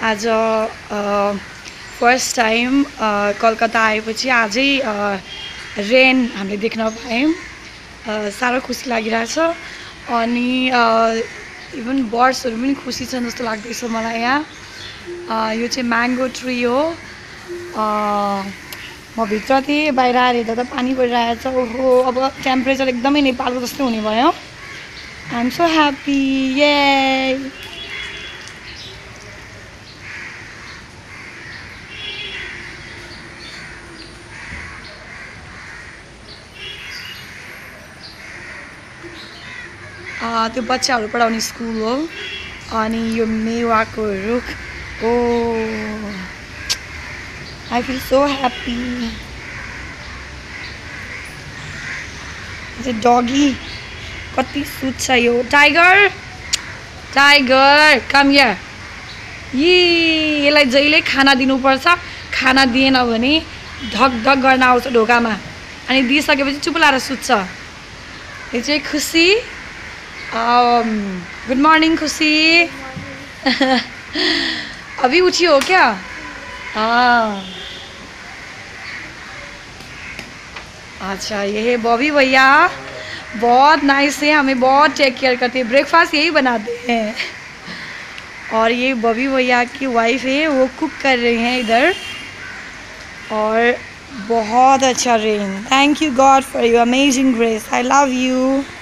आज first time Calcutta आएपछि आजै रेन हामीले देख्न पायौँ। साह्रो खुसी लागिरहेछ अनि इभन बर्ड्सहरू पनि खुसी छन् जस्तो लाग्दैछ मलाई। यहाँ यो चाहिँ म्याङ्गो ट्री हो। म भित्र थिएँ, बाहिर आएर हेर्दा त पानी परिरहेछ। ओहो, अब टेम्परेचर एकदमै नेपालको जस्तै हुने भयो। आई एम सो ह्याप्पी, ये। त्यो बच्चाहरू पढाउने स्कुल हो। अनि यो मेवाको रुख। Oh, I feel so happy. Doggy कति सुत्छ यो। Tiger, tiger come here. यसलाई जहिले खाना दिनुपर्छ। खाना दिएन भने ढक ढक गर्न आउँछ ढोकामा। अनि दिइसकेपछि चुप लाएर सुत्छ। यो चाहिँ खुसी। गुड मॉर्निंग खुशी। अभी उठी हो क्या? हाँ, अच्छा। ये है बॉबी भैया, बहुत नाइस है, हमें बहुत टेक केयर करते हैं। ब्रेकफास्ट यही बनाते हैं। और ये बॉबी भैया की वाइफ है, वो कुक कर रहे हैं इधर। और बहुत अच्छा rain. Thank you God for your amazing grace. I love you.